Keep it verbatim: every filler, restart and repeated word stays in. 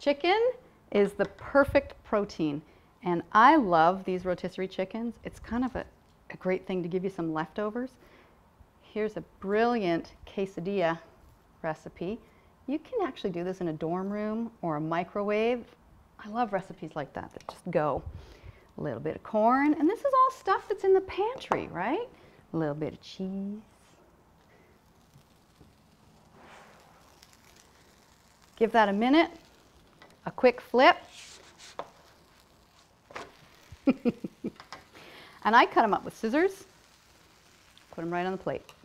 Chicken is the perfect protein, and I love these rotisserie chickens. It's kind of a, a great thing to give you some leftovers. Here's a brilliant quesadilla recipe. You can actually do this in a dorm room or a microwave. I love recipes like that that just go. A little bit of corn, and this is all stuff that's in the pantry, right? A little bit of cheese. Give that a minute, a quick flip. And I cut them up with scissors, put them right on the plate.